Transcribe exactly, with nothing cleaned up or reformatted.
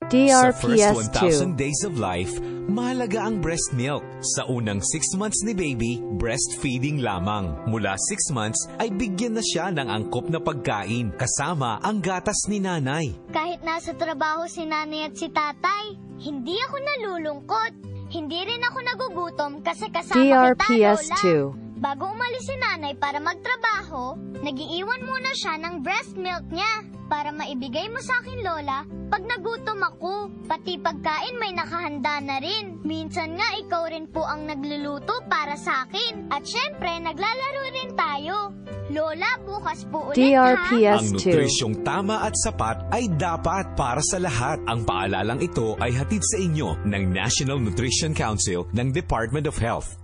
Sa D R first P S one two. thousand days of life, mahalaga ang breast milk. Sa unang six months ni baby, breastfeeding lamang. Mula six months ay bigyan na siya ng angkop na pagkain kasama ang gatas ni nanay. Kahit nasa trabaho si nanay at si tatay, hindi ako nalulungkot. Hindi rin ako nagugutom kasi kasama D R kita, P S Lola. two. Bago umalis si nanay para magtrabaho, nagiiwan muna siya ng breast milk niya para maibigay mo sa akin, Lola, pag nagutom ako. Pati pagkain may nakahanda na rin. Minsan nga ikaw rin po ang nagluluto para sa akin. At syempre, naglalaro rin tayo. Lola, bukas po ulit, D R P ha? S Ang two. nutrisyong tama at sapat ay dapat para sa lahat. Ang paalalang ito ay hatid sa inyo ng National Nutrition Council ng Department of Health.